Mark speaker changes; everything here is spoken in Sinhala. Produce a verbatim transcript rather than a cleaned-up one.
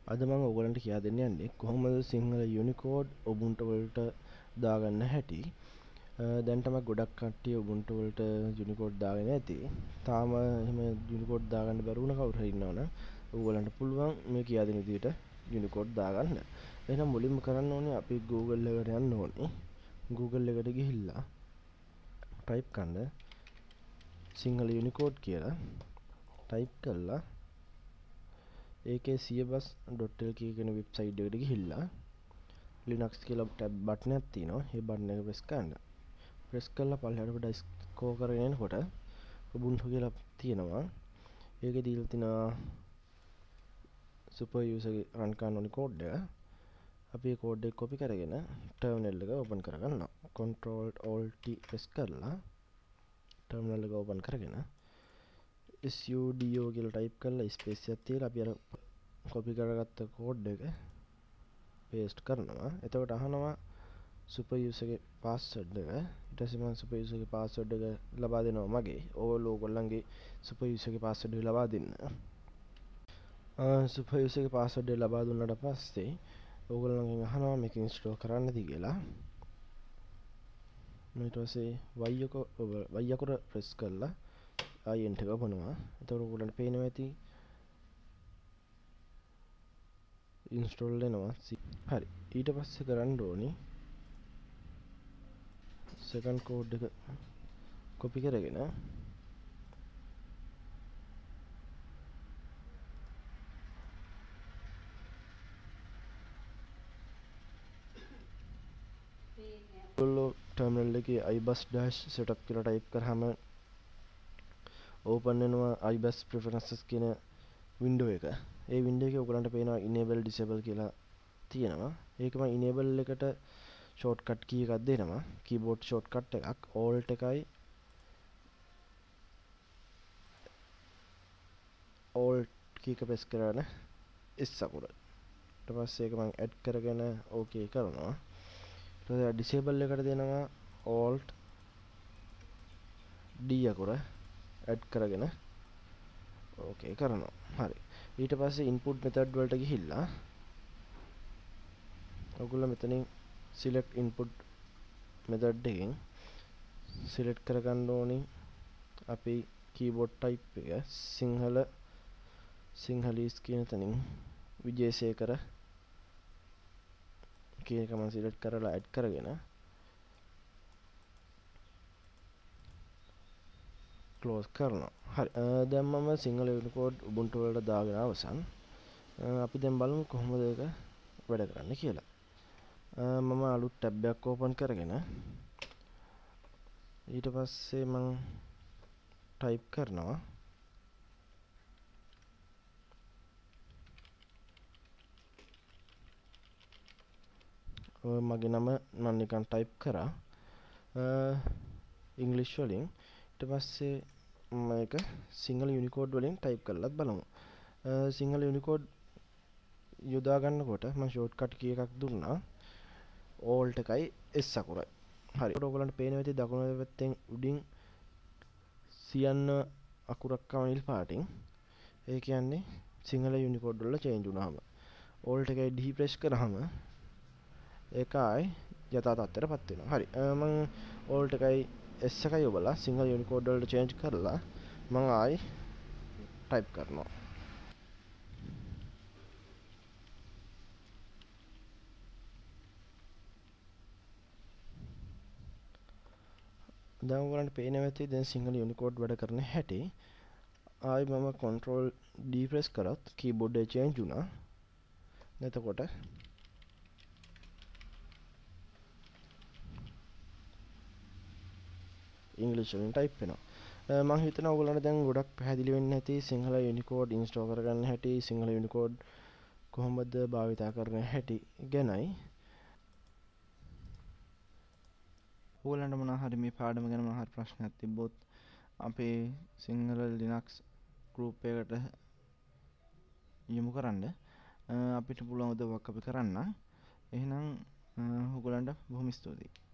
Speaker 1: අද මම ඔයගලන්ට කියා දෙන්න යන්නේ කොහොමද සිංහල Unicode Ubuntu වලට දාගන්න හැටි. දැන් තමයි ගොඩක් කට්ටිය Ubuntu වලට Unicode දාගෙන ඇති. තාම එහෙම Unicode දාගන්න බැරි වුණ කවුරු හරි ඉන්නවනම් ඔයගලන්ට පුළුවන් මේ කියා දෙන විදිහට Unicode දාගන්න. එහෙනම් මුලින්ම කරන්න ඕනේ අපි Google එකට යන්න ඕනේ. Google එකට ගිහිල්ලා type කරන්න සිංහල Unicode කියලා type කළා ඒකේ syllabus dot l k කියන වෙබ්සයිට් එකට ගිහිල්ලා Linux කියලා ටැබ් බටන් එකක් තියෙනවා. ඒ බටන් එක ප්‍රෙස් කරන්න. ප්‍රෙස් කරලා පල්ලෙහාට පොඩ්ඩක් ස්ක්‍රෝල් කරගෙන එනකොට Ubuntu කියලා තියෙනවා. ඒකේ දීලා තිනවා super user ගේ run කරන්න ඕනි කෝඩ් එක. අපි ඒ කෝඩ් එක copy කරගෙන terminal එක open කරගන්නවා. control alt t press කරලා terminal එක open කරගෙන sudo කියලා type කරලා space එකක් තියලා අපි අර copy කරගත්ත කෝඩ් එක paste කරනවා. එතකොට අහනවා super user ගේ password එක. ඊට පස්සේ මම super user ගේ password එක ලබා දෙනවා මගේ. ඕගොල්ලෝ ඕගොල්ලන්ගේ super user ගේ password එක ලබා දෙන්න. අ super user ගේ password එක ලබා දුන්නාට පස්සේ ඕගොල්ලන්ගෙන් අහනවා මේක install කරන්නද කියලා. ඊට පස්සේ y එක y අකුර press කරලා ආයි enter එක ඔබනවා. එතකොට ඔයගොල්ලන්ට පේනවා ඇති install වෙනවා. හරි. ඊට පස්සේ කරන්න ඕනි second code එක copy කරගෙන ඔයගොල්ලෝ terminal එකේ ibus dash setup කියලා type කරාම open වෙනවා ibus preferences කියන window එක. ඒ window එකේ ඔයගලන්ට පේනවා enable disable කියලා තියෙනවා. ඒකම enable එකට shortcut key එකක් දෙනවා. keyboard shortcut එකක් alt එකයි alt key එක press කරගෙන S අකුර. ඊට පස්සේ ඒක මම add කරගෙන okay කරනවා. ඊට පස්සේ disable එකට දෙනවා alt D අකුර add කරගෙන okay කරනවා. හරි. ඊට පස්සේ input method වලට ගිහිල්ලා ඔයගොල්ලෝ මෙතනින් select input method එකෙන් select කරගන්න ඕනි අපි keyboard type එක සිංහල sinhalese කියන තැනින් විජේසේකර කියන එක මම select කරලා add කරගෙන close කරනවා. හරි. දැන් මම සිංහල Unicode Ubuntu වලට දාගෙන අවසන්. අපි දැන් බලමු කොහොමද ඒක වැඩ කරන්නේ කියලා. මම අලුත් tab එකක් open කරගෙන ඊට පස්සේ මම type කරනවා ඔය මගේ නම මම නිකන් type කරා English වලින්. ඊට පස්සේ මම ඒක සිංහල Unicode වලින් type කරලත් බලමු. සිංහල Unicode යොදා ගන්නකොට මම shortcut key එකක් දුන්නා. alt එකයි S අකුරයි. හරි. ඒකට ඔයගලන්ට පේනවා ඇති දකුණු පැත්තෙන් උඩින් සියන්න අකුරක් ආව නිල් පාටින්. ඒ කියන්නේ සිංහල Unicode වල change වුණාම. alt එකයි D press කරාම ඒක ආයි යථා තත්ත්වයටපත් වෙනවා. හරි. මම alt එකයි S එකයි ඔබලා සිංහල Unicode වලට change කරලා මම ආයි type කරනවා. දැන් ඔයගලන්ට පේනවා ඇති දැන් සිංහල Unicode වැඩ කරන හැටි. ආයි මම control D press කරත් keyboard එක change වුණා. එතකොට English වලින් type වෙනවා. මම හිතනවා ඔයගලන්ට දැන් ගොඩක් පැහැදිලි වෙන්න ඇති සිංහල Unicode install කරගන්න හැටි, සිංහල Unicode කොහොමද භාවිතා කරන හැටි ගැනයි. ඔයගලන්ට මොනවා හරි මේ පාඩම ගැන මොනවා හරි ප්‍රශ්නයක් තිබ්බොත් අපේ සිංහල Linux group එකට යොමු කරන්න. අපිට පුළුවන් උදව්වක් අපි කරන්න. එහෙනම් ඔයගලන්ට බොහොම ස්තුතියි.